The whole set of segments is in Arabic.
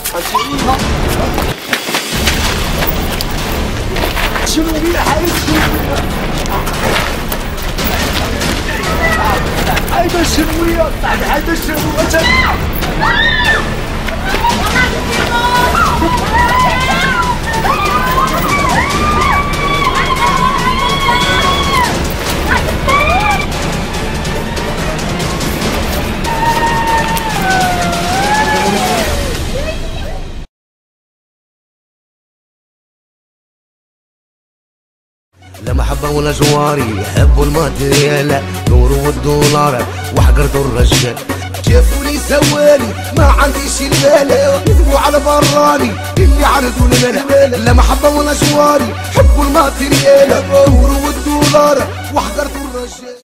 شنو بينا حارس هيدا الشنوية هيدا الشنوية لا محبة ولا جواري يحبوا الماتريال دور والدولار وحقرتوا الرجال شافوني سوالي ما عنديش المال يكذبوا على براني اللي عرضوا المال لا محبة ولا جواري يحبوا الماتريال دور والدولار وحقرتوا الرجال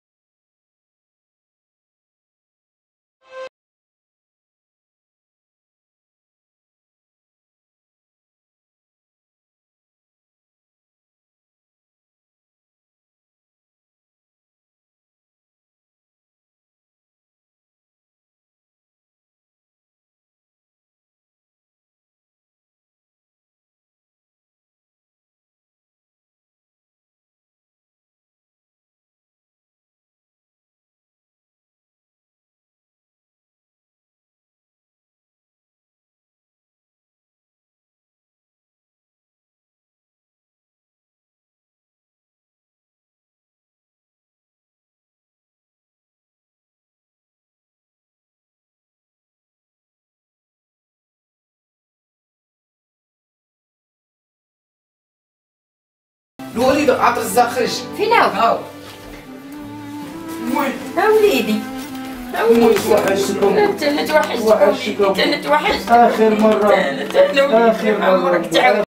الوليد عبد الرزاق خرج فين هاو؟ وين؟ ها وليدي توحشتكم انا توحشتك انا توحشتك اخر مرة اخر مرة عمرك تعاود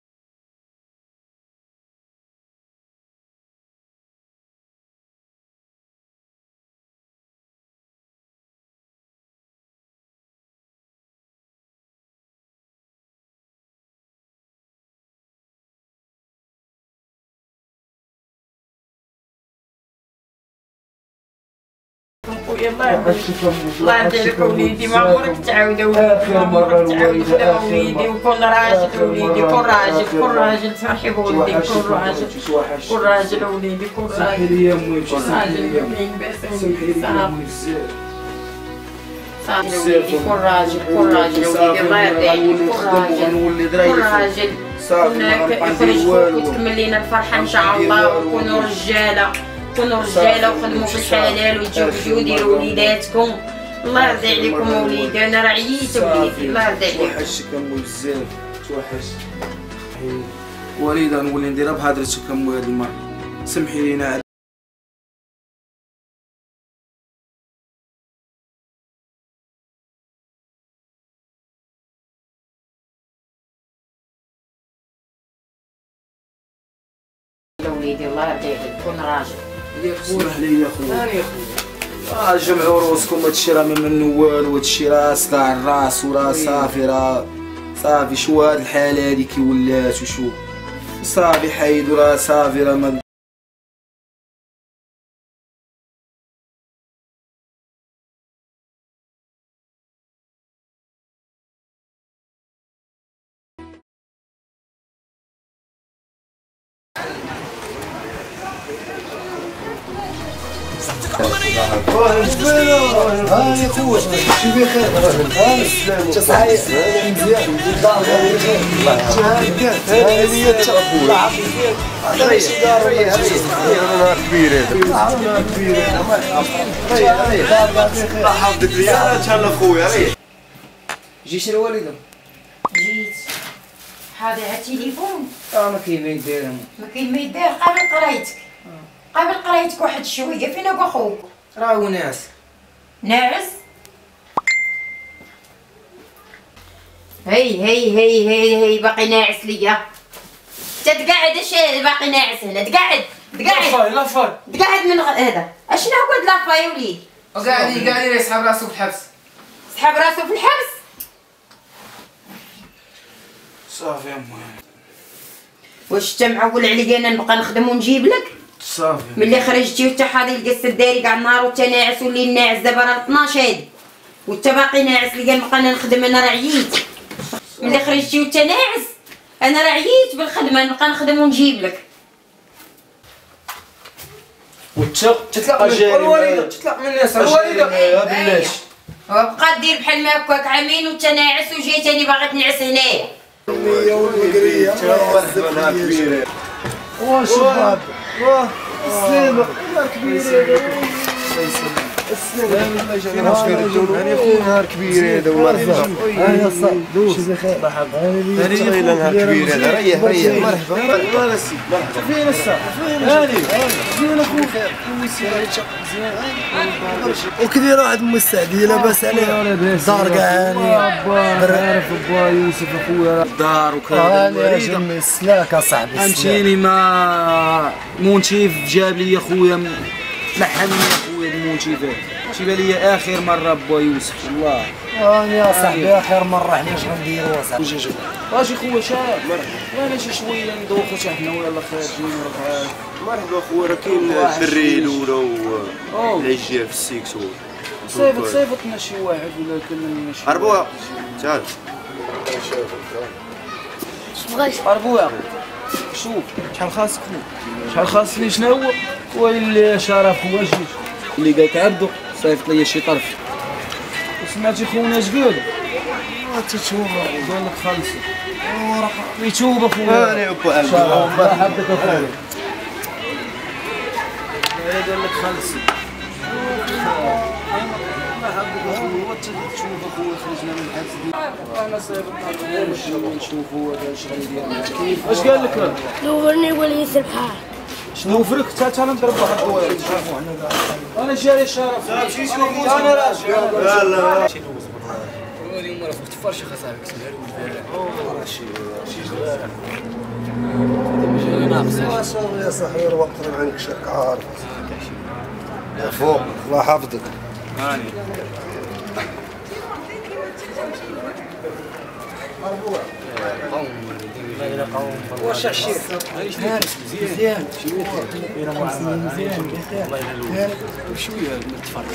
خويا الله يرضيك وليدي ما عمرك تعاود وليدي ما عمرك تعاود وليدي وكون راجل وليدي كون راجل تفرحي بولدي كون راجل وليدي كون راجل سمحي لي يا امي سمحي لي صافي كون راجل وليدي الله يرضيك كون راجل يخرج وتكمل لينا الفرحة ان شاء الله وكونوا رجالة وخدموا في الحلال وتزوجوا وديروا وليداتكم الله يرضي عليكم وليدي انا راه عييت وليدي الله يرضي عليكم توحشتك امي بزاف توحشت وليدة نولي نديرها بهضرتك امي هاد المرة سمحي لينا وليدي الله يرضي عليك كون راجل اسمح لي يا خويا جمعوا روسكم هادشي راه ما منو والو هادشي راه صداع الراس وراه صافي شو هاد الحالة هادي كي ولات وشو صافي حيدو راه صافي راه ما هاني خويا شي بخير هاني السلام تصحيح مزيان هاني التقبول نهار كبير هذا نهار كبير الله يحفظك لي انا تهلا خويا ريح جيتي الوالدة جيت هذا على التليفون ما كاين ما يدير ما كاين ما يدير قابل قرايتك واحد شويه فين هو خوك راهو ناعس هي باقي ناعس ليا تقعد اش باقي ناعس هنا تقعد تقعد من هذا اشنو هو هاد لافا يا وليد قاعد يسحب راسو في الحبس سحب راسو في الحبس صافي امي واش انت معول عليا انا نبقى نخدم ونجيب لك صافي ملي خرجتي وانت حاضي لقى السداري كاع النهار وانت ناعس والليل ناعس دابا راه 12 هادي وانت باقي ناعس ليا نبقى انا نخدم انا راه عييت ملي خرجتي وانت ناعس انا راه عييت بالخدمه نبقى نخدم ونجيب لك. تطلق من الناس الوالده بلاش وبقى دير بحال ما هكاك عامين وانت ناعس وجاي تاني باغي تنعس هنايا. واه شباب واه السلامة كبير نهار كبير هذا ومرحبا اهلا وسهلا دوز بخير مرحبا هاني نهار كبير هذا ريح مرحبا مرحبا سي مرحبا فين الساعه هاني زين اخويا وكثير واحد مستعدي لاباس عليه دار كاع عارف با يوسف اخويا الدار وكذا انا جمي السلاك اصاحبي فهمتيني ما مونتيف جاب لي اخويا لحمني اخويا المونتيف جيب لي اخر مره با يوسف والله راني يا صاحبي اخر مره حنا اش غنديروا اصاحبي واش خويا شاب مرحبا انا شي شويه ندوخو حتى حنا ويلا خارجين ولا مرحبا خويا راه كاين الدري الاولى والعجيه في السيكس صيفطنا شي واحد ولا كلمنا شي عربوها تعال عربوها شوف شحال خاصك شحال خاصني شنو هو ويلي شرف هو جيت اللي قالك عبدو صيفط لي شي طرف سمعتي خونا اش قال؟ تتوب قال لك خلصي يتوب اخويا انا با عبدو مرحبا اخويا قال لك خلصي مرحبا اخويا تشوف اخويا خرجنا من الحبس انا صيفطنا نشوفوا هذا اش غيدير كيف اش قال لك؟ نورني وليس البحر شنو فرك تعال نضرب واحد الطويل انا جاري الشرف انا راجل لا لا اليوم راه فوق الفرشه خاصها كسبها له يا صحيح الوقت ما عندكش عارف فوق الله يحفظك واش عشير مزيان شويه نتفرج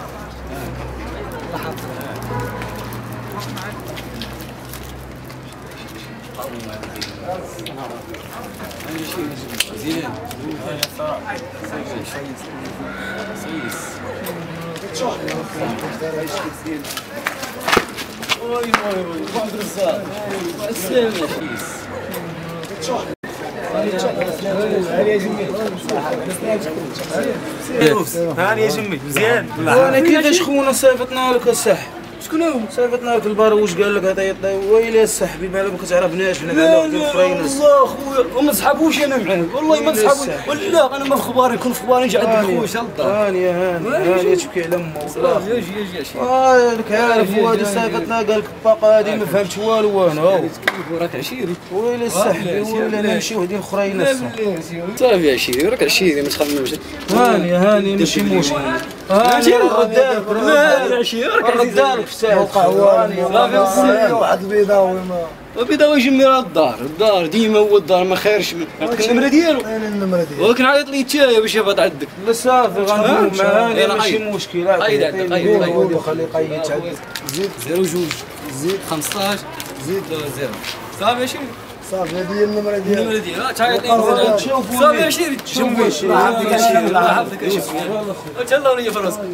هاني يا جمي مزيان وانا كيفاش خونا صيفطنا لك الصح شكون هو صيفطنا لك الباروش قال لك هذا ويلي الصاحبي مالك ما كتعرفناش حنا قال لك فرينس والله خويا وما تصحابوش انا معاه والله ما تصحابوش ولا انا ما في خباري كون في خباري نجي عندك خويا شال الدار هاني هاني تبكي على امه والله يجي لك عارف هو هذا صيفطنا قال لك الباقه هذه ما فهمتش والو انا راك عشيري ويلي الصاحبي ولا نمشي وحدين اخرين صافي عشيري راك عشيري ما تخممش هاني ماشي مشكل هاني غدالك لا عشيري راك غدالك في ساعه واحد البيضاوي ما وبدا يجي راه الدار ديما هو الدار ما خيرش عندك النمره ديالو انا النمره ديالو ولكن عيط لي تايا باش يهبط عندك لا صافي غنقول معاه ماشي مشكل قيد عندك قيد خليه يقيد عندك زيد 02 زيد 15 زيد 0 صافي ماشي صافي هذه هي النمره ديالو النمره ديالها تعيط لي صافي عشيري شوفوا الله يحفظك عشيري الله يحفظك عشيري تهلا وليا في راسك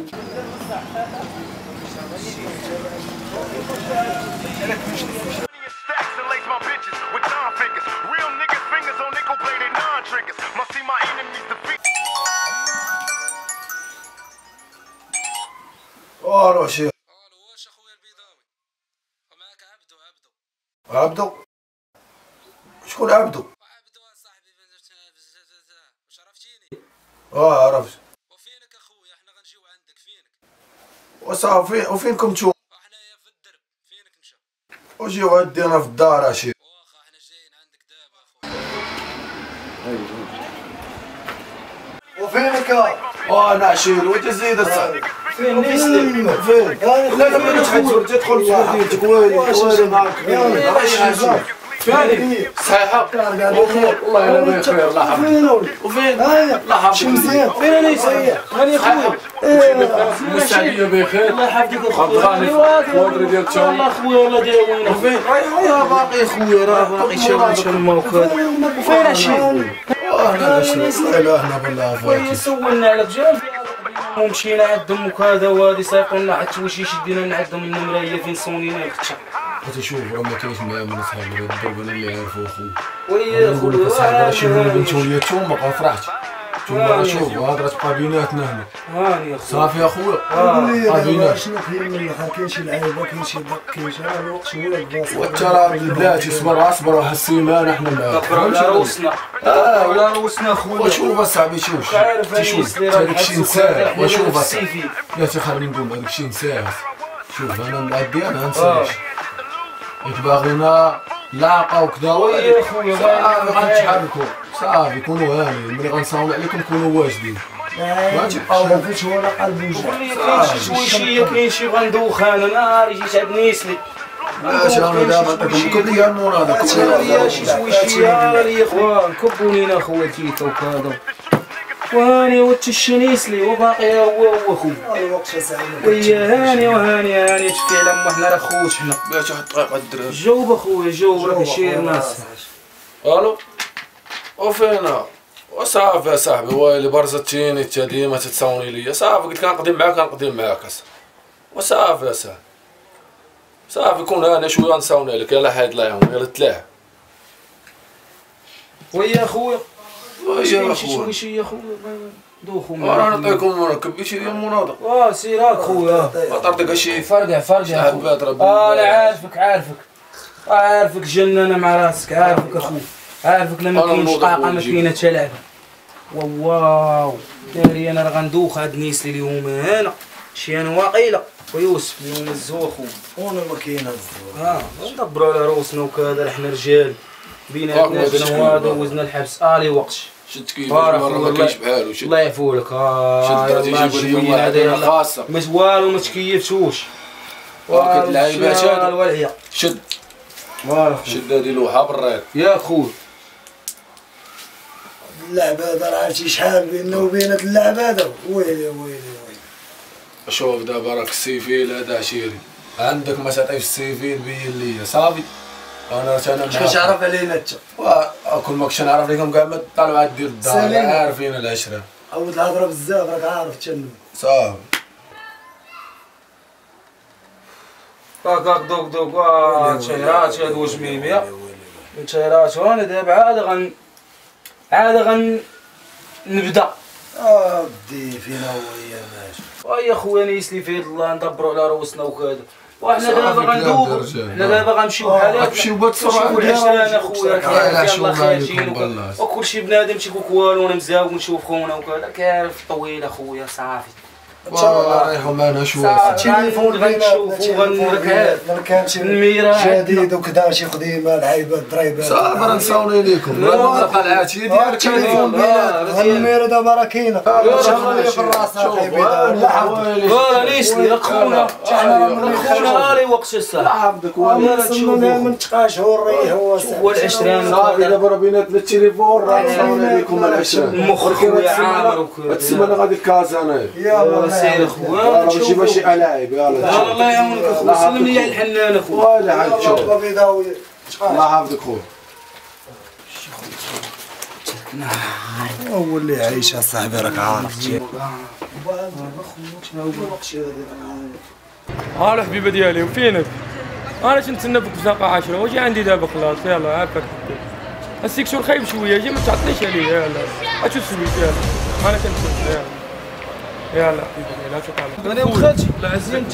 روح شي واش اخويا البيضاوي ومعاك عبدو شكون عبدو صاحبي واش عرفتيني عرفت وفينك اخويا حنا غنجيو عندك فينك وصافي وفينكم تشوف حنايا في الدرب فينك نمشى وجيو عندنا في الدار عشي واخا حنا جايين عندك دابا اخويا وفينك انا عشير وانت زيد الصاحبي فين فين لا لا ما تدخل تدخل صاحبي ويلي معاك فين صحيحه والله الا بخير الله يحفظك وفين الله يحفظك مزيان فين انا صحيح هاني خويا مستعدين بخير الله يحفظك اخويا الكوادر ديال التوم الله خويا والله داير وين فين راه باقي خويا راه باقي شنو وكذا وفين هادشي لا هنا بالله خويا سولنا على الرجال ومشينا عندهم وكذا وهادي سايقولنا حتى التوشيش دينا نعدهم النمره هي فين صونينا يختشى حتى شوف راه ما كاينش معايا من صحابي الضرب انا اللي عارفو اخويا ويا خويا صاحبي شي بنت وليا توما بقى فرحت توما شوف الهضره تبقى بيناتنا هنا هاني اخويا صافي اخويا قول شنو كاين من الاخر كاين شي لعيبه كاين شي دق كاين شي راه الوقت هو البلاصه وانت راه بلاتي صبر واحد السيمانه حنا معاك كبروا على روسنا على روسنا خويا وشوف اصاحبي شوف شوف هذاك الشيء نساه وشوف اصاحبي لا تخليني نقول هذاك الشيء نساه شوف انا معدي انا نساش انت باغينا لاقه وكذا ويا خويا غنتحركوا صافي كونوا هاني ملي غنصاوب عليكم كونوا واجدين ما تبقاو فيش ولا قلب وجع كاين شي شويشيه كاين شي غندوخان انا جيت عند نيسلي اش انا دابا نكب ليا النور هذاك شي شويشيه لي خويا نكبوا لينا خويا تيتا وكذا وهاني وتشنيسلي وباقي هو خويا الوقت ساعه ويا هاني تشكي على ما حنا راه خوت حنا بلاتي واحد الدقيقه الدراري جاوب اخويا جاوب راه شير ناس الو وفينا وصافي صاحبي ويلي برزتيني انت ديما تتصاوني ليا صافي قلت كنقدم معاك وصافي صافي كون انا شويه نصاوني عليك يلاه حيد الله يعاون يلاه تلاح ويا خويا ويا شويشيه خويا دوخو راه نعطيكم مركب شي ديال المناضه سير خويا ما طردك شي فرقع حبات ربي انا عارفك جنانه مع راسك عارفك اخويا عارفك لما كاينش طاقه ما كاينه حتى لعبه واو داري انا راه غندوخ هاد نيسلي اليوم هنا شي انا واقيله ويوسف اليوم الزو اخويا وانا ما كاين الزو ندبروا على روسنا وكذا حنا رجال بيناتنا جنا دوزنا الحبس الي وقتش شد كيف ما كاينش بحالو الله يعفو لك خاصه ما والو ما تكيفتوش واكد اللعيبات هذا والعيا شد هذه لوحه بالريق يا خويا اللعبه هذا راه عرفتي شحال بيننا وبين هاد اللعبه هذا ويلي شوف دابا راك السيفيل هذا عشيري عندك ما تعطيش السيفيل بين ليا صافي انا كيفاش عرف علينا انت كل ما كنتش نعرف لكم كاع ما طالعه دير الدار عارفين العشره عاود الهضره بزاف راك عارف تشنو صافي هاكاك دوك تشيرات هاد وجميميه تشيرات وانا دابا عاد نبدا ودي فينا ويا ماشي ويا خويا نيسلي في يد الله ندبروا على روسنا وكذا وحنا دابا غندوبوا حنا دابا غنمشيو بحال هكا نمشيو بسرعه العشرة اخويا يلاه خارجين وكلشي بنادم تيكون والو انا مزاوج نشوف خونا وكذا كارف طويل اخويا صافي والله رايحوا معنا شويه التليفون غنشوفو غنركب الميرا جديد وكذا شي خديمه العيبات الضريبات صافي راه نصاوني ليكم القلعات هي ديال التليفون الميرا دابا راه كاينه شغل في الراس لا نيسلي راك خونا راه وقت الساعه من تقاشور ريحوا هو العشرين صافي دابا راه بيناتنا التليفون راه نصاوني ليكم العشرين مخ خويا عامر وكذا هاد السيمانه غادي كازا انايا يلاه سير اخويا ماشي ماشي الاعب يلاه الله يعاونك اخويا سلم لي على الحنان اخويا ولا عاد شوف الله يحفظك خويا هو اللي عايش صاحبي راك عارف الحبيبه ديالي وفينك؟ انا كنتسنى بك بزاقه 10 واجي عندي دابا خلاص يلاه عافاك هسيك شو خايب شويه جي ما تعطيش عليه يلاه اشوف سويت يلاه انا كنتسنى يلا حبيبي لا تقلق انا وخالتي لا عزيز انت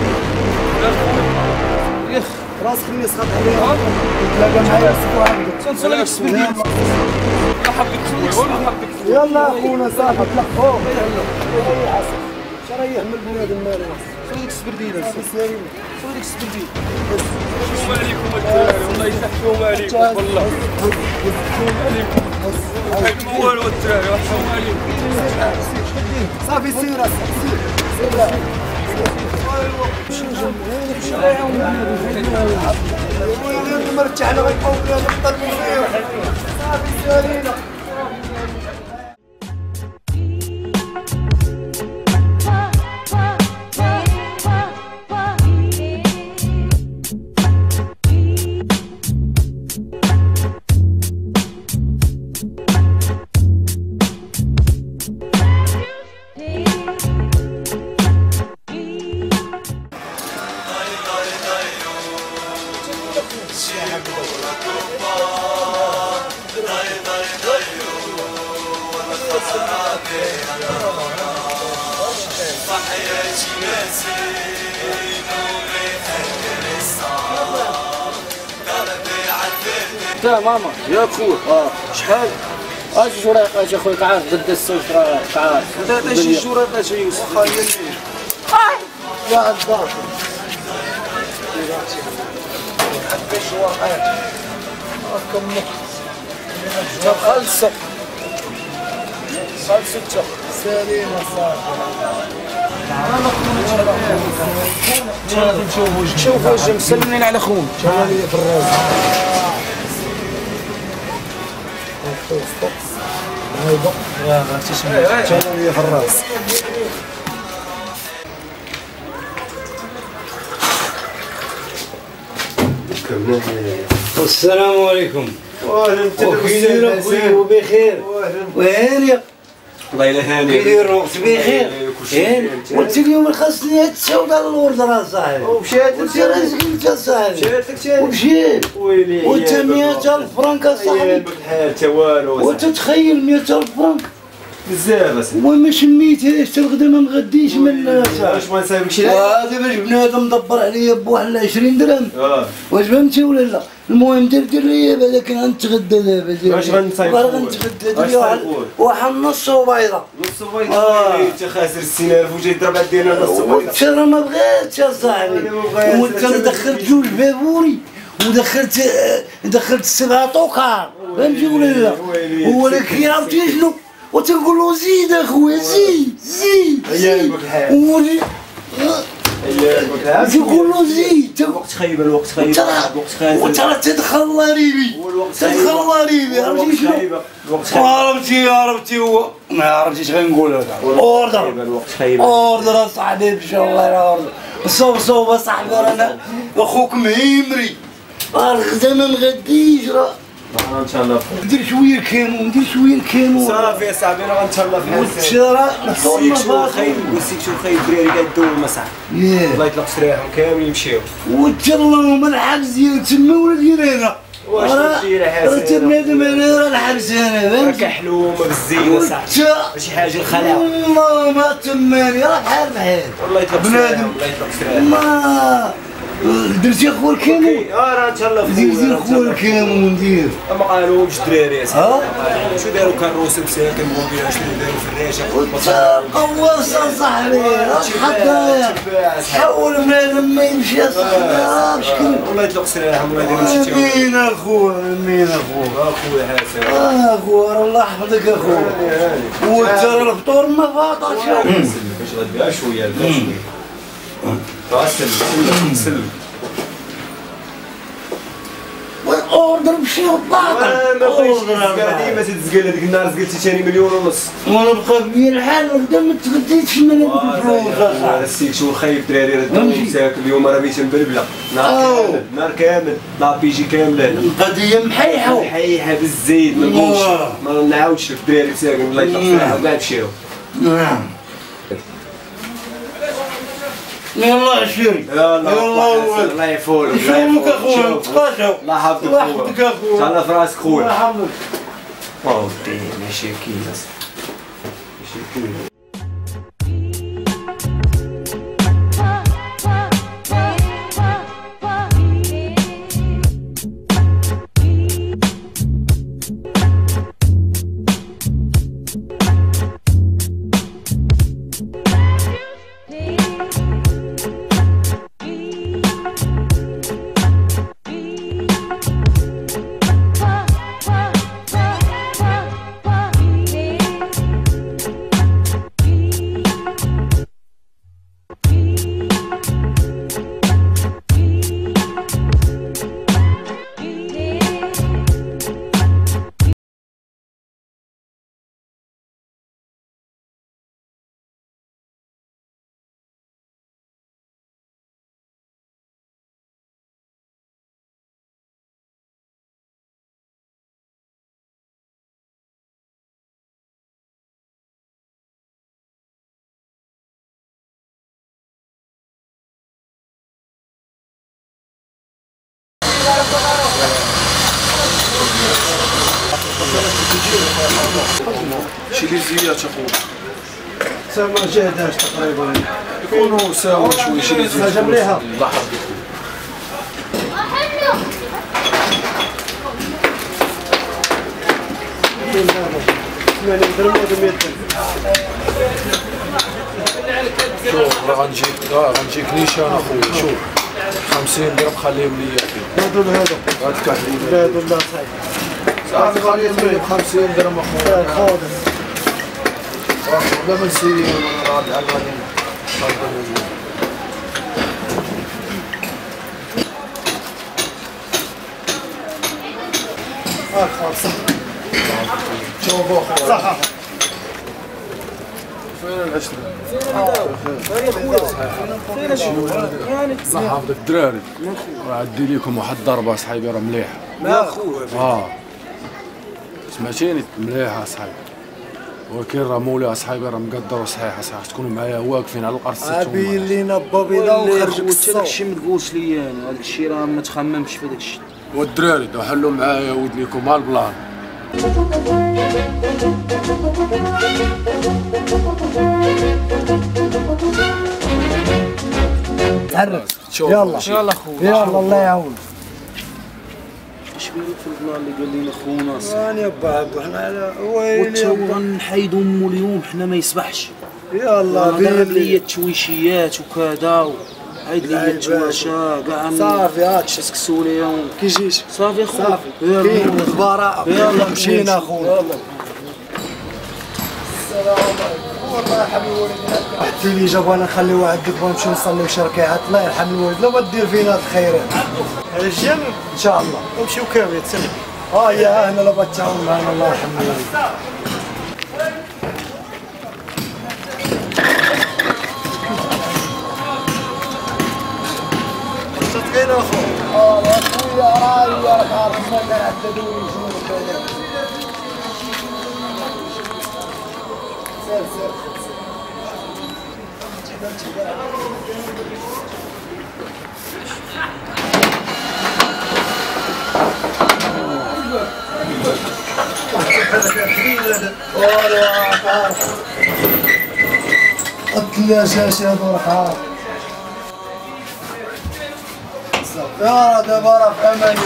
يا اخ راسك اللي سقط عليها تلاقى معايا السبوع عندك تنصلي لك السبيل الله حبك خويا والله حبك يلا اخونا صافي طلق فوق يلا شريح من البنادم مالك صلي لك السبرديل صلي لك السبرديل شوم عليكم الدراري والله يسحشوم عليكم والله شوم عليكم ما والو الدراري شوم عليكم صافي سير سير وين مرتاحنا غيبقاو بنا نضربوا فيهم صافي سالينا. تا ماما يا خويا شحال؟ اجي شوراق اجي خويا عارف ضد الصوت راك عارف انت شي شوراق اجي يوسف خايل يا الدار حتى الشوارع هاكم خلصة سالينا صافي شوف وجه مسلمين على خونا شغالية في الراس يا ما تسمع شغالية في الراس. السلام عليكم. واهلا وكيدير اخويا وبخير. وين الله يلا هاني كيدير وقت بخير. وانت اليوم خاصني هاد السوداء الورد راه صاحبي. ومشات وانت راسك انت صاحبي. مشات ومشيت. ويلي وانت 100,000 فرنك صاحبي. الحال تا والو وانت تخيل 100,000 فرنك. بزاف اصاحبي. وما شميتهاش حتى الغدا ما مغديش من واش ما نساويك شي وهذا باش بنادم دبر عليا بواحد 20 درهم. واش فهمتي ولا لا؟ المهم دير لي هذا كان غنتغدى دابا. واش غنصايب؟ غنتغدى دري واحد نص بيضه. نص بيضه انت خاسر 60,000 وجاي تضرب عندنا نص بيضه. وانت راه ما بغيتش يا صاحبي. وانت دخلت جوج بابوري ودخلت 7 طوكار فهمتي ولا لا؟ ولكن عرفتي شنو؟ وتنقول له زيد اخويا زيد ايامك الحال تقول له زيد الوقت خايب الوقت خايب الوقت خايب وانت راه تدخل ضريبي عرفتي شنو؟ عرفتي هو ما عرفتيش غنقول هذا اوردر الوقت خايب اوردر اصاحبي ان شاء الله اوردر صوب اصاحبي رانا اخوك مهيمري الغدا ما نغديش راه ان شاء الله ندير شويه الكانون صافي يا صاحبي انا غنتهلا في والشرا السيك شو خايب والسيك شو خايب الدراري كيدوم صاحبي الله يطلق سراحهم كاملين يمشيو وتشلهم الحبس ديال تما ولا ديال هنا واش دير راه بنادم انا راه الحبس انا فهمتي كحلومه بالزينه صاحبي ماشي حاجه الخلاعه والله ما تماني راه بحال والله يطلق بنادم الله يطلق سراحهم ما درتي اخويا الكامون راه نتهلا في درتي اخويا الكامون دير ما قالوش الدراري اصاحبي شو داروا كروس مساكن موبيل شنو داروا في الريشه قواصه صاحبي حطها حول بنادم ما يمشي صاحبي بشكل الله يطلق سراحهم الله يدير مشيتو مين اخويا اخويا حسن اخويا الله يحفظك اخويا وترى الفطور ما فاطش باش غدير شويه سلم اوردر بشي باطل ما بغيتش ديما تتزقل هذيك النهار زقلتي ثاني 1.5 مليون وانا بقى بيا الحال وبدا ما تغديتش من هذوك الفلوس السيك شو خايب الدراري راه داو مساك اليوم راه بيت مبلبله نهار كامل لابيجي كامله القضيه محيحه بالزيت ما نقولش ما نعاودش لك الدراري مساكن الله يطلق سراحهم كاع مشاو يلا شيري الله يفولك نشوفك اخويا نتقاشاو الله يحفظك اخويا تهلا في راسك خويا الله يحفظك ودي ماشي كيس شي ليزيات اخويا ما جهداش تقريبا يكونوا ساوا شويه شي ليزيات حاجه مليحه الله يحفظك. 80 درهم ولا 100 درهم. شوف راه غنجيك نيشان اخويا شوف 50 درهم خليهم ليا فيه. هادو هادو هاد كحلين هادو لا صافي خليهم ليا ب 50 درهم اخويا. خاضر لا من سيرين وانا غادي على غادي خالص شوفوا اخويا صح فين العشرة؟ فين اخويا؟ فين الله يحفظك الدراري راه عدي لكم واحد الضربة صحيبي راه مليحة. لا خويا سمعتيني مليحة صحيبي ولكن راه مولاي اصحابي راه مقدر صحيح صحيح تكونوا معايا واقفين على الارض ستة باين لينا با بيضاء وخرجك الصوت. داكشي ما تقولش ليا انا هادشي راه ما تخممش في داكشي. والدراري حلوا معايا ودنيكم مع البلان. تعرف يلا يلا خويا يلا الله يعاون. اش بينك في البلان اللي قال لنا خونا انا با عبدو حنا على ويلي ونحيدو امو اليوم حنا ما يصبحش. يلا ضرب لي التويشيات وكذا عيد لي التواشا كاع صافي هادشي سكسوا ليهم كي جيت صافي خويا صافي كاين البراءة يلا مشينا خويا. السلام عليكم والله يرحم الوالدين. حتى لي جابوا انا نخليو عندك ونمشيو نصليو شركات الله يرحم الوالد لا دير فينا الخيرات. الجن ان شاء الله نمشيو كامل تسلم. يا اهلا لا تعاون معنا الله يرحم الوالدين. كاين اخويا اخويا راك عارف ما كنعددوا سير سير الثلاجات هذو راك عارف يا دابا راه في امان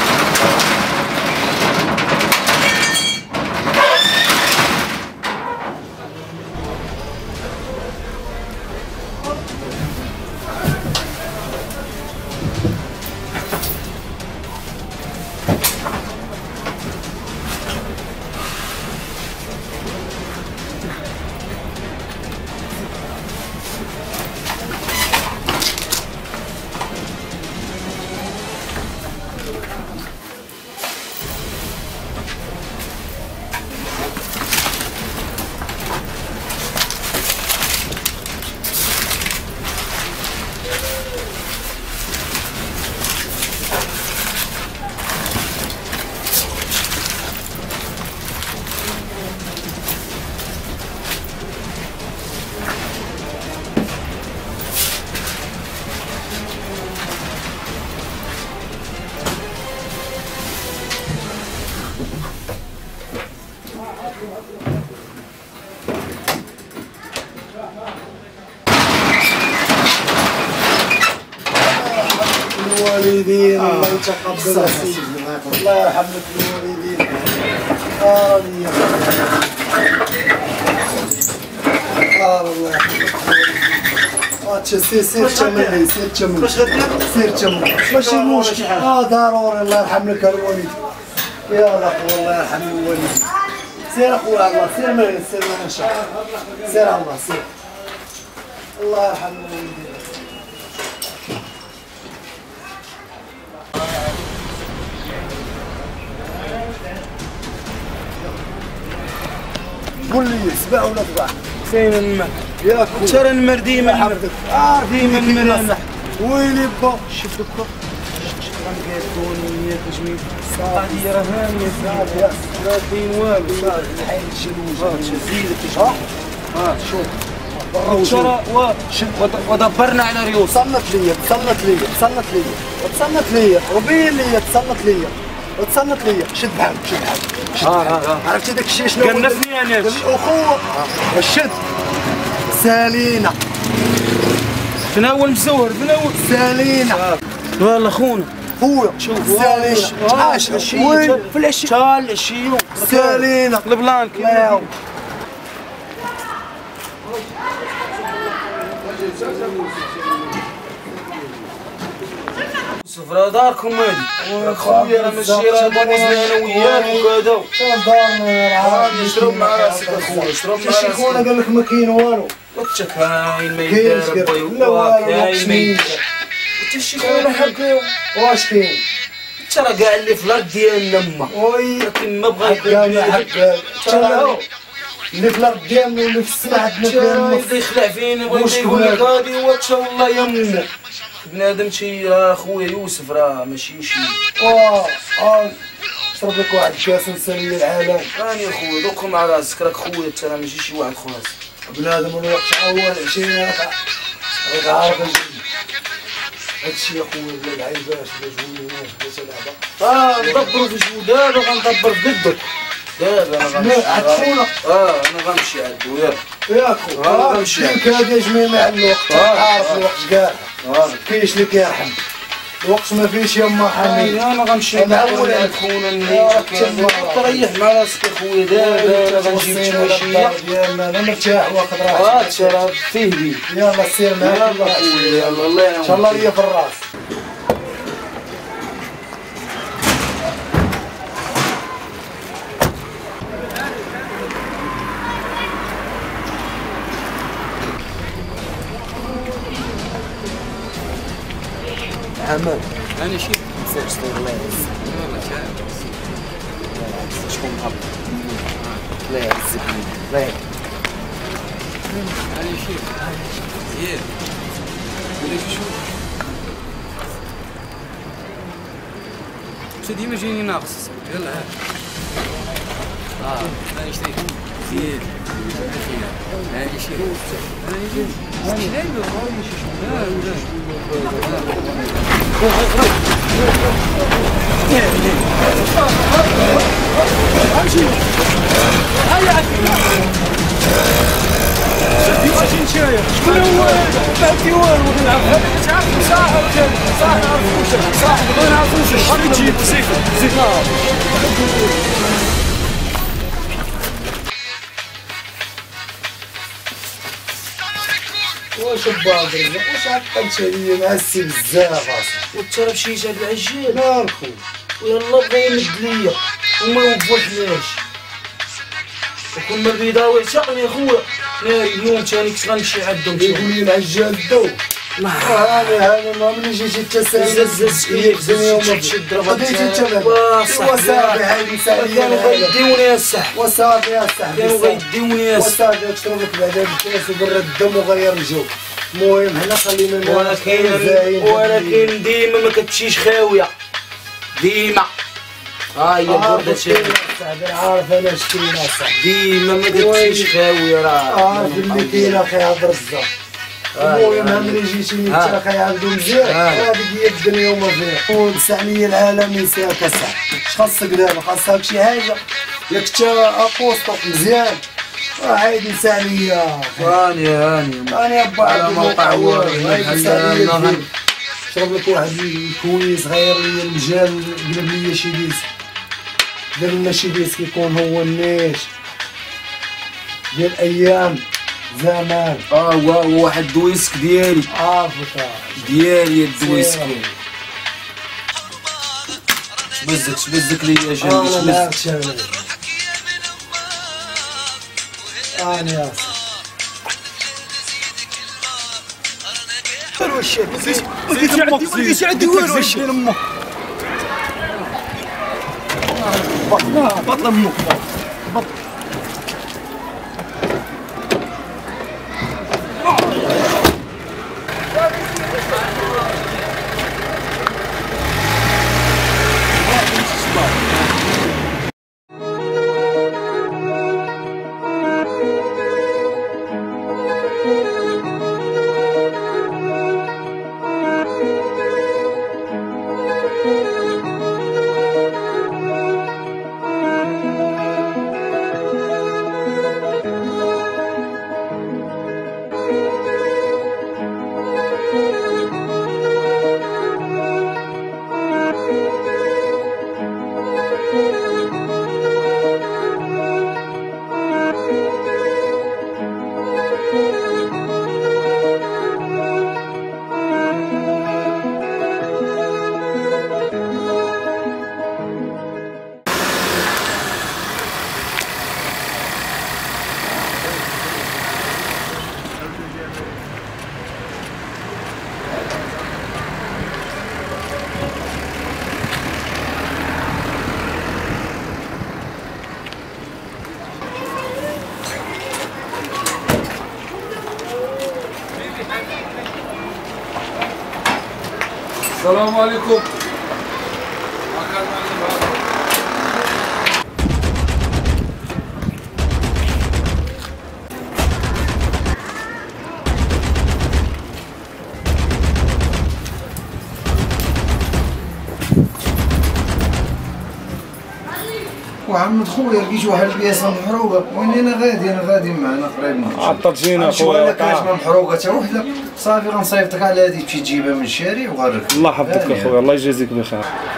الوالدين الله يتقبل الله يرحم لك الوالدين. الله يرحم سير تملي سير تملي سير تملي ماشي مشكل ضروري الله يرحم لك الوالدين. يلا اخويا الله يرحم الوالدين. سير اخويا الله سير معي سير معي ان شاء الله سير الله سير الله يرحم الوالدين. قول لي سبع ولا طبع؟ فين الماء؟ ياك ترى الماء ديما حفظك ديما الماء ويلي با شوف لك غنقادوني تجميل القضيه راه هانيه صافي لا كاين والو الحين شنو زيدك شوف ودبرنا على ريوس. تصنت ليا وبين ليا تصنت ليا شد بحالك عرفتي داك الشيء شنو كنفني انا الاخوه الشد سالينا. فين هو المزور؟ فين هو؟ سالينا والله خونا خويا شوف سالينا عاش وين في العشي شال العشي سالينا البلان كيما صفرا داركم هادي خويا راه ماشي راه دوزنا انا وياك وكذا دارنا نشرب مع راسك اخويا شرب مع راسك. خونا قال لك ما كاين والو وانت كاين ما يدار لا والو كاين ما يدار انت شي خونا حق واش كاين انت راه كاع اللي في الارض ديالنا ما وي لكن ما بغا يكون حق اللي في الارض ديالنا واللي في السماء عندنا فيها يبدا يخلع فينا بغا يقول لك هادي هو ان شاء الله يا مو بنادم شي راه خويا يوسف راه ماشي شي شرب لك واحد كاس نسالي العالم. راني اخويا دوك مع راسك راك خويا انت راه ماشي شي واحد خلاص بنادم انا وقت اول 20 راك عارف هادشي يا خويا بلا لعيباش بلا جويناش بلا لعبه. ندبروا في شو دابا غندبر في قدك دابا انا غنمشي انا غنمشي عندو ياك خويا غنمشي هذا جميع مع الوقت عارف الوقت كاع كاينش اللي كيرحم الوقت ما فيش يما حميد. انا غنمشي نعول عند خونا نهيك تريح مع راسك اخويا دابا انا غنجيب التماشيه ديالنا انا مرتاح واخد راحتك راه فيه بيه يلا سير معاك يلا خويا يلا الله يعاونك ان شاء الله ليا في الراس. عمل انا شي نسيت شطير الله يعزك والله شاعر شكون هبط الله يعزك الله يعزك انا شي زين ولا شو شو ديما جايني ناقص يلا انا اشتريت زين انا شي شكون هو فهمتي والو تعرف صاحب صاحب ما نعرفوش شحال تجيب زيك واش باغي واش عقلت عليا معسي بزاف اصاحبي وانت راه مشيت هاد العجال لا خويا ويلا بغا يمد ليا وما يوقفناش وكون ما البيضاوي عتقني خويا ناري اليوم تاني كنت غنمشي عندهم يقول لي العجال الضو انا ما من جيت التسالي زز كيف تشد بديت انت وصافي هادي سالي كانوا غيديوني يا صاحبي وصافي يا صاحبي كانوا غيديوني يا صاحبي وصافي تشرب لك بعدا الكاس وبرد الدم وغير الجو. المهم حنا خلينا ولكن ديما ما كتمشيش خاويه ديما هي البرده تاعي صاحبي عارف انا شكون صاحبي ديما ما كتمشيش خاويه راه عارف اللي كاين اخي هضر الزهر. المهم ملي جيتيني انت اخي عبدو مزيان هذيك هي الدنيا وما فيها والسعليه العالم يساك اصاحبي. اش خاصك دابا خاصك شي حاجه ياك انت ابوسطو مزيان عايد سعليه هاني با على موقع والو شرب لك واحد كويس غير لي المجال قلب لي شي ديس دار لنا شي ديس كيكون هو النيش ديال ايام زمان واحد دويسك ديالي عارفك ديالي الدويسك شبزك ليا جنبي شبزك انا يا واش زيد عندي والو واش دير امك بطل امك السلام عليكم. وعمد خويا لقيت واحد البياسه محروقه، وين انا غادي معنا قريب عطلتينا خويا. ولا كانت ما محروقه حتى وحده، صافي غنصيفطك على هادي تمشي تجيبها من الشارع وغنركب. الله يحفظك اخويا، الله يجازيك بخير.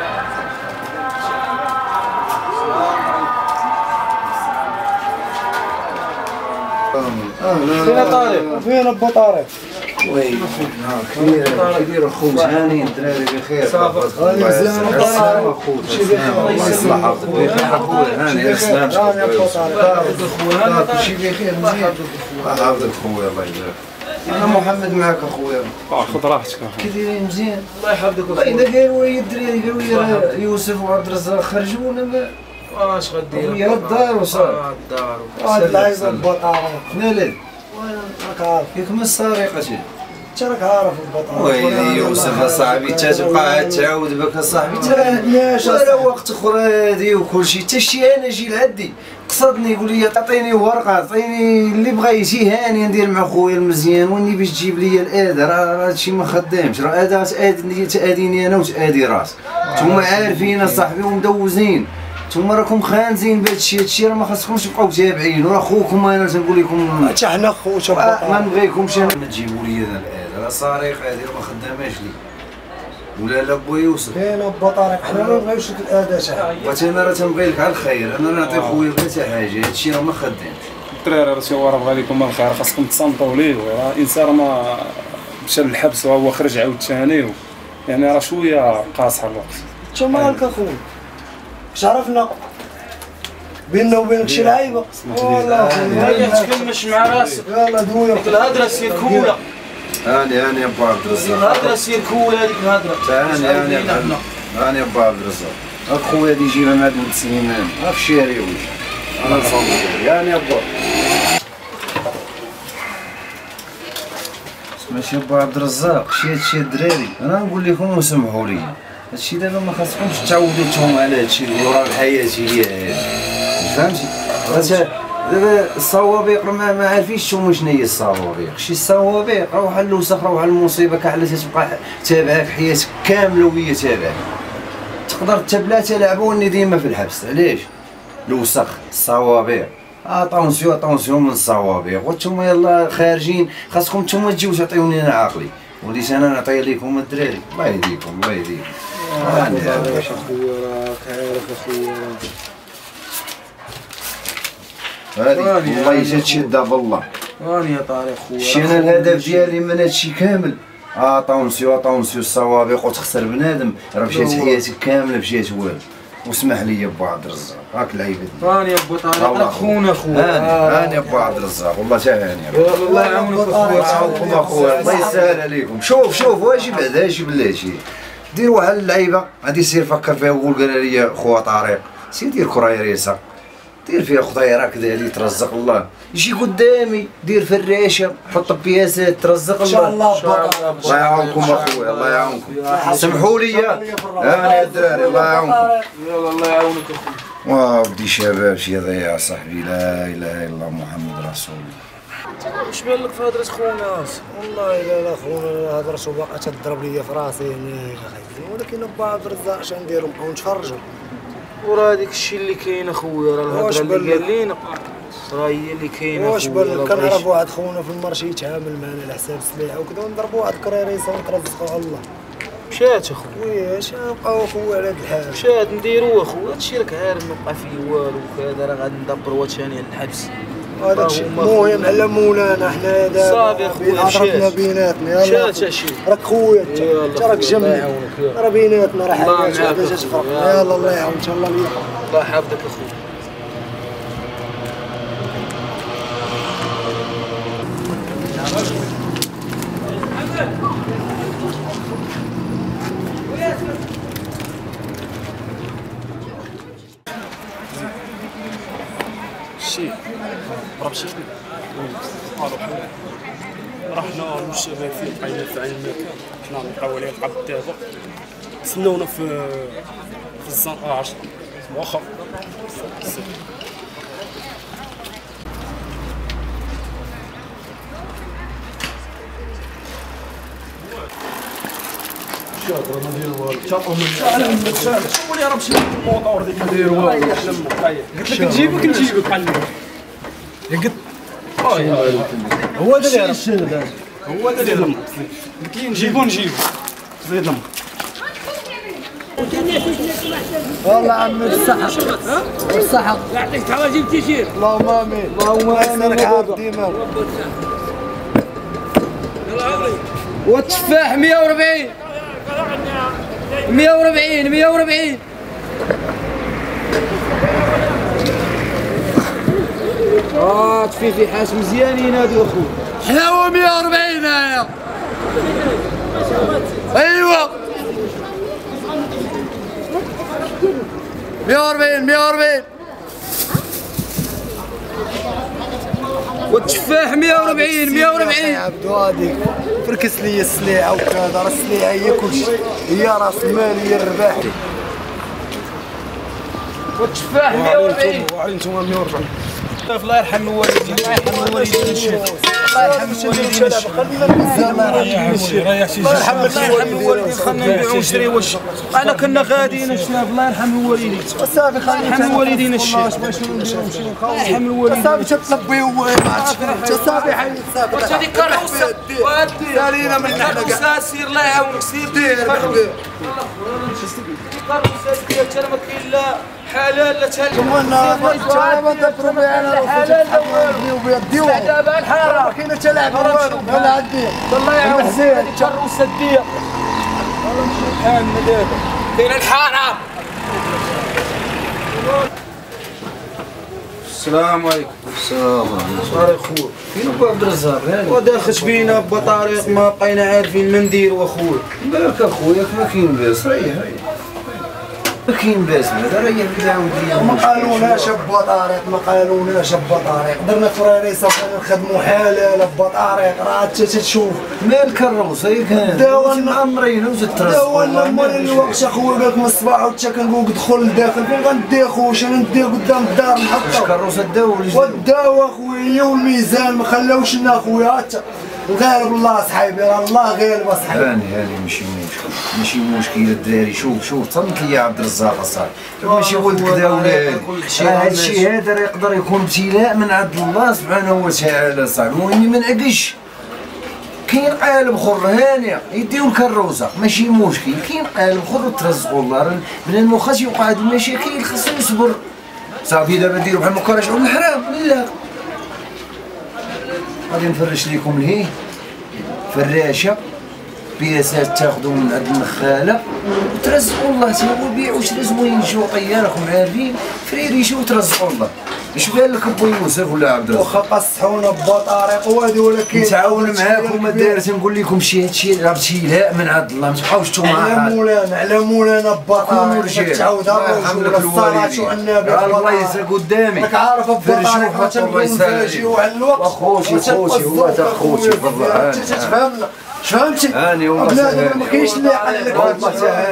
فين طارق؟ فين ابو طارق؟ وي كبير اخوت هانيين الدراري بخير. صافي غادي مزيان اخوت. الله يصلح حالك بخير اخويا. هاني السلام. هاني ابو طارق. كلشي بخير مزيان. الله يحفظك خويا الله يجزاك. انا محمد معاك اخويا. خذ راحتك اخويا. كي دايرين مزيان؟ الله يحفظك اخويا. اذا قالوا لي الدراري قالوا لي يوسف وعبد الرزاق خرجوا انا واش غدير؟ يا الدار وصافي. الدار. هاد اللعيبه البطاطا. مالك؟ راك عارف كيف من السرقه شي. انت راك عارف البطاطا. ويلي يوسف اصاحبي انت تبقى تعاود بك اصاحبي انت ولا وقت اخر هادي وكلشي حتى شي انا جي لعندي قصدني يقول لي تعطيني ورقه عطيني اللي بغى يجي هاني ندير مع خويا المزيان واني باش تجيب لي الاداه راه هادشي ما خدامش راه اداه تاديني انا وتادي راس نتوما عارفين اصاحبي ومدوزين نتوما راكم خانزين بهذا الشيء هادشي راه ما خاصكمش تبقاو تابعين وراه خوكم انا تنقول لكم حتى حنا خوت ما نبغيكمش انا ما تجيبوا لي هذا الاداه راه صريقه هذه ما خداماش لي ولا لا بو يوسف كاين ابو طارق حنا ما نبغيوش لك الاداه شحال وانا راه تنبغي لك على الخير انا نعطي خويا غير حتى حاجه هادشي راه ما خدامش الدراري راه شي ورا بغى لكم الخير خاصكم تصنتوا ليه راه الانسان ما مشى للحبس وهو خرج عاود ثاني يعني راه شويه قاصحه الوقت. انت مالك اخويا واش عرفنا بيننا وبينك شي لعيبه والله هيا تكلمش مع راسك يلا دويا ديك الهضره سير كوله هاني ابو عبد الرزاق الهضره سير كوله هذيك الهضره هاني ابو عبد الرزاق اخويا اللي جينا مع بنت سليمان في الشارع وجه انا نصور هاني ابو ماشي ابو عبد الرزاق هادشي الدراري انا نقول لكم وسمحوا لي هادشي دابا ما خاصكمش تعودوا نتوما على هادشي اللي راه الحياه هي هادي فهمتي دابا الصوابيق ما عارفينش نتوما شنو هي الصوابيق شي الصوابيق روح على الوسخ روح على المصيبه كحله تبقى تابعك حياتك كامله وهي تابعك تقدر تبلا تلعبوني ديما في الحبس علاش الوسخ الصوابيق طونسيون من الصوابيق وانتوما يلا خارجين خاصكم نتوما تجيو تعطيوني انا عقلي وليت انا نعطي لكم الدراري الله يهديكم الله يهديكم واش اخويا راك عارف اخويا هادي والله جات شده بالله راني يا طارق خويا شي انا الهدف ديالي من هادشي كامل طونسيون الصوابيق وتخسر بنادم راه مشات حياتك كامله مشات والو واسمح لي ابو عبد الرزاق هاك العيبه راني يا ابو طارق خونا خويا هاني ابو عبد الرزاق والله تا هاني الله يعاونك اخويا اخويا الله يسهل عليكم شوف واجي بعد اجي بلاتي دير واحد اللعيبه غادي يصير فكر فيها وقول قال لي خويا طارق سير دير كره يريسه دير فيها خضيره كذا اللي ترزق الله يجي قدامي دير في الريشه حط بياسات ترزق الله ان شاء الله الله يعاونكم اخويا الله يعاونكم سمحوا لي انا يا الدراري الله يعاونكم يلا الله يعاونك اخويا ودي شباب شي ضيع صاحبي لا اله الا الله محمد رسول الله واش بان لك في هضره خونا والله الا خونا هضرته باقا تضرب ليا في راسي هنا يا اخي ولكن ابو عبد الرزاق اش نديرو نبقاو نتفرجوا وراه هذاك الشيء اللي كاين اخويا راه الهضره اللي قال لينا راه هي اللي كاينه واش بان لك كنعرف واحد خونا في المرشي يتعامل معنا على حساب السلاح وكذا ونضربوا واحد الكريريسه ونترزقوا على الله مشات اخويا وي اش نبقاو اخويا على هاد الحال مشات نديرو اخويا هادشي راك عارف ما بقى فيه والو وكذا راه غادي ندبروا ثاني على الحبس هذاك الشيء المهم على مولانا حنايا دابا صافي اخويا هضرتنا بيناتنا يلاه مشات هادشي راك خويا انت راك جنبي راه بيناتنا راه حاجات وحده تفرق يلا الله يعاون ان شاء الله ليك الله يحفظك اخويا شي ضرب شي رحنا الشباب في بقينا في عين المكان، حنا محاولين قبل دابا تسناونا في الزنقة 10 واخا شاطر ما ندير والو شاطر شوفوا لي راه مشي الموطور ديك ما ندير والو قلت لك نجيبك علمك قلت هو هذا اللي هو هذا اللي لمط قلت لي نجيبو زيد لمط والله عمي بالصحة بالصحة يعطيك الصحة جيب تيشير اللهم امين اللهم امين عافية ديما والتفاح 140 تفيفي حاس مزيانين هادو اخويا حلاوة 140 هنايا ايوا 140 والتفاح 140 عبدو هاديك فركس لي السليعة وكذا راه السليعة هي كلشي هي راس المال هي الرباح والتفاح 140 وعلي نتوما 140 الله يرحم الوالدين الله يرحم الوالدين الشيخ الله يرحم الوالدين الشيخ خلينا الله يرحم الوالدين خلينا نبيعوا ونشريوا واش انا كنا غاديين الشباب الله يرحم الوالدين صافي خلينا يرحم الوالدين الشيخ الله يرحم الوالدين صافي تطلبيو ما عرفتش صافي حي صافي واش هذيك كروسه سالينا من حنا كروسه سير الله يعاونك سير دير كروسه ديالك انا ما كاين لا حلال لا تهل وانا ما تفرمي على حلال لا والو بيديو دابا الحاره ما كاين حتى لعب والو انا عندي الله يعاونك كروسه ديالك والله دابا كاين الحاره. السلام عليكم. السلام عليكم. خويا فين بو عبد الرزاق؟ وداخل بينا بطريق ما بقينا عارفين ما نديرو اخويا. بالك اخويا ما كاين باس ريح ما كاين باس هذا ريح بداو ما قالوناش بطريق ما قالوناش بطريق درنا فراريسه وكنا نخدموا حلال بطريق راه تشوف مالك الروسه كان داو معمرين وتترزقوا داو مال الوقت اخويا قالك من الصباح وتا كنقول ندخل لداخل فين غندي اخويا واش ندير قدام الدار نحطو الكروسه داو وداو اخويا والميزان ما خلاوش لنا اخويا حتى غالب الله صحيبي راه الله غالب اصاحبي. هاني ماشي مشكل الدراري شوف صمت لي يا عبد الرزاق اصاحبي ماشي ولدك داولي هذا الشيء هذا يقدر يكون ابتلاء من عند الله سبحانه وتعالى صاحبي واني ما نعقش. كاين قالب اخر هانيه يديو الكروسه ماشي مشكل كاين قالب اخر ترزقوا الله بنادم واخا يوقع هاد المشاكل خاصو يصبر صافي دابا ديروا بحال ما كرهش على الحرام لا غادي نفرش لكم لهيه فراشه بياسات تاخذوا من عند النخاله وترزقوا الله تما وبيعوا شري زوين جوطيه راكم عارفين فريريشو وترزقوا الله. اش قال لك بو يوسف ولا عبد الرزاق؟ واخا قصحونا بطريق وهادي ولكن نتعاون معاكم ما دارت نقول لكم شي هادشي راه ابتلاء من عند الله ما تبقاوش نتوما على مولانا بطريق تعاودها الرجل الصلاه والنبي الله يسر قدامي راك عارف بطريق تنقول نفاجئوا على الوقت خوتي هو تا خوتي والله تفهمنا فهمتي؟ هاني والله بنادم ما كاينش اللي يعقل لك والله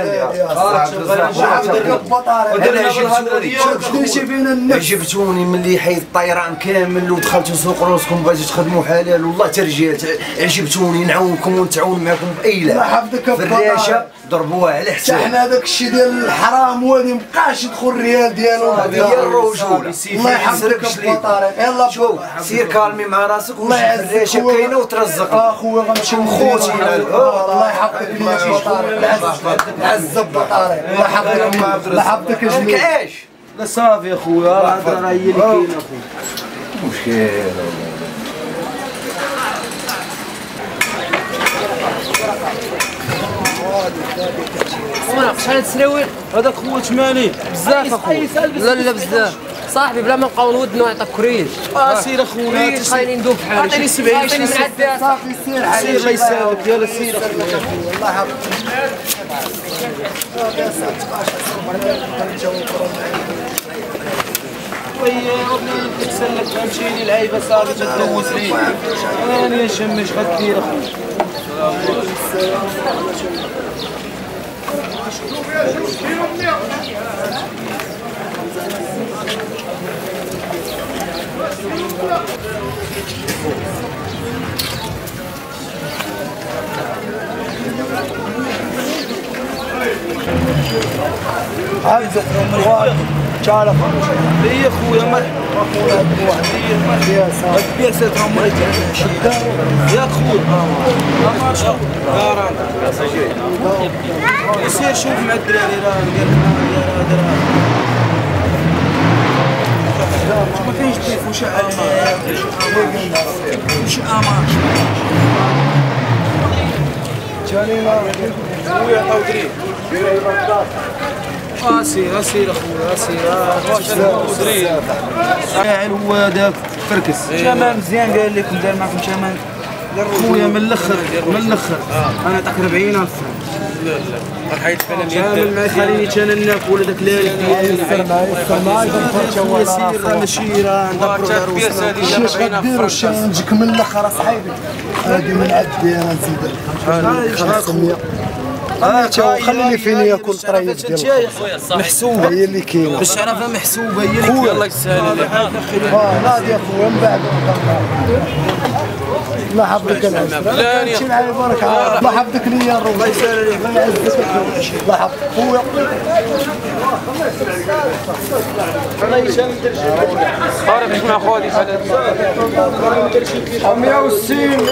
تهاني جبتوني ملي حيد الطيران كامل ودخلتوا سوق روسكم بغيتوا تخدموا حلال والله ترجعت عجبتوني نعاونكم ونتعاون معكم باي لا حفظك الرياشه ضربوها على حساب حنا داك الشيء ديال الحرام وهادي مابقاش يدخل الريال ديالو هي الرجوله الله يحفظك بطريق يلا شوف سير كالمي مع راسك وشوف الريشه كاينه وترزق اخويا غنمشي خوتي الله يحفظك ليا بطريق العز بطريق الله يحفظك الله يحفظك جميل عاش لا صافي اخويا الهضره راه هي اللي كاينه اخويا مشكل وانا شحال هاد السراويل هذاك خويا 80 بزاف اخويا لا بزاف صاحبي بلا ما نقاول ودنا يعطيك كريج سير اخويا خايلين ندوب بحالي عطيني 70 عطيني صافي سير الله يسامحك يلا سير الله يحفظك شويه تتسلك تمشي لي العيبه صافي تدوز لي انا نشمش غير كبير اخويا. عزق واحد تعرف يا خويا مرحبا يا بياسات عمري شده يا خويا ما شاء الله يصير شوف مع الدراري راه ما كاينش كيف وش وش امان جانينا خويا طودري اسير اخويا اسير فاعل هو داك فركس شمال مزيان قال لكم دار معكم شمال خويا من الاخر انا عطاك 40,000 لا غنحيد فينا 100 شامل ما يخليني تننك ولا داك الليل يسر معايا يسير راه ماشي راه عندها بروغرام واش غديروا نجيك من الاخر اصاحبي هادي من عندي انا نزيد 500 خليني فين ياكل طريف ديال محسوبه هي اللي كاينه باش تعرفها محسوبه هي اللي يلاه يسهل لي ناضي يا خويا من بعد الله يحفظك العشرة شي معايا بارك الله يحفظك ليا الروح الله يسهل عليك الله يعزك الله يحفظك خويا الله يسهل عارف مع خوالي 160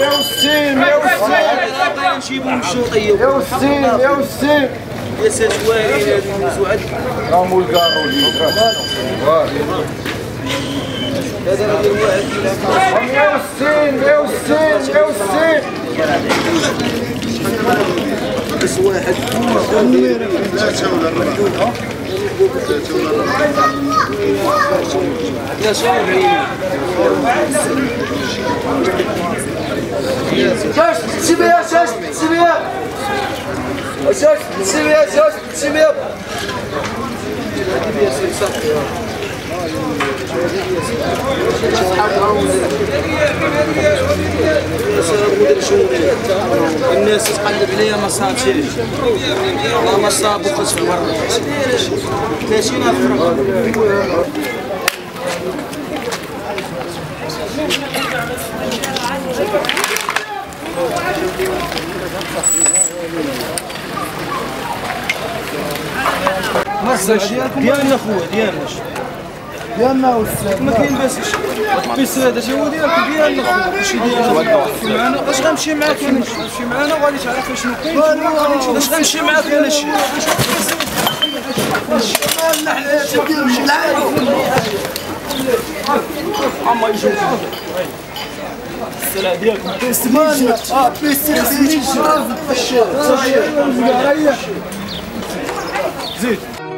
نجيبهم الشوطيه 160 يا ساتواري هذه المزوعد راهم الكارو هذا راه ديال واحد 160 بس واحد يا شارعي سيبيها الناس تقلب عليا ما صابش والله ما صاب وخش في المره 30,000 فرنك ديالنا خويا ديالنا والسلام ما كاين باس بس هذا هو ديالك ديالنا خويا ماشي ديالنا معنا باش غنمشي معاك انا نمشي معنا وغادي تعرف شنو كاين باش غنمشي معاك انا شي عما يجوك السلام ديالكم اسمعني بيستي زيد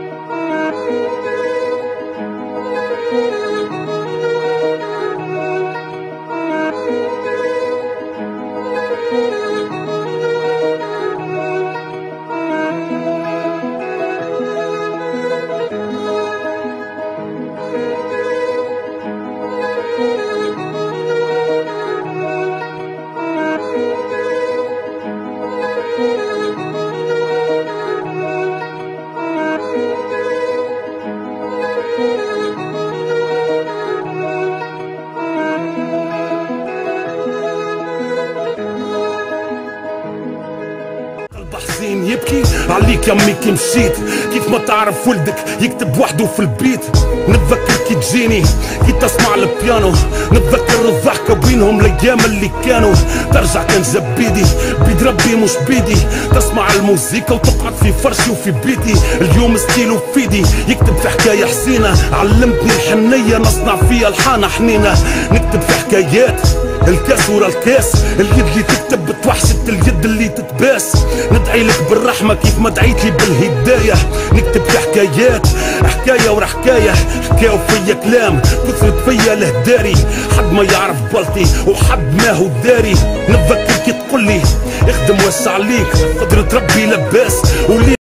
حزين يبكي عليك يا امي كي مشيت كيف ما تعرف ولدك يكتب وحده في البيت نتذكر كي تجيني كي تسمع البيانو نتذكر الضحكة بينهم الايام اللي كانوا ترجع كان جاب بيد ربي مش بيدي تسمع الموسيقى وتقعد في فرشي وفي بيتي اليوم ستيلو في ايدي يكتب في حكاية حسينة علمتني الحنية نصنع فيها الحانة حنينة نكتب في حكايات الكاس ورا الكاس اليد اللي تكتب بتوحشت اليد اللي تتباس ندعي لك بالرحمة كيف ما دعيت لي بالهداية نكتب في حكايات حكاية ورا حكاية حكاو فيا كلام كثرت فيا الهداري حد ما يعرف بلطي وحد ما هو داري نتذكر كي تقولي اخدم وسع عليك قدرة ربي لباس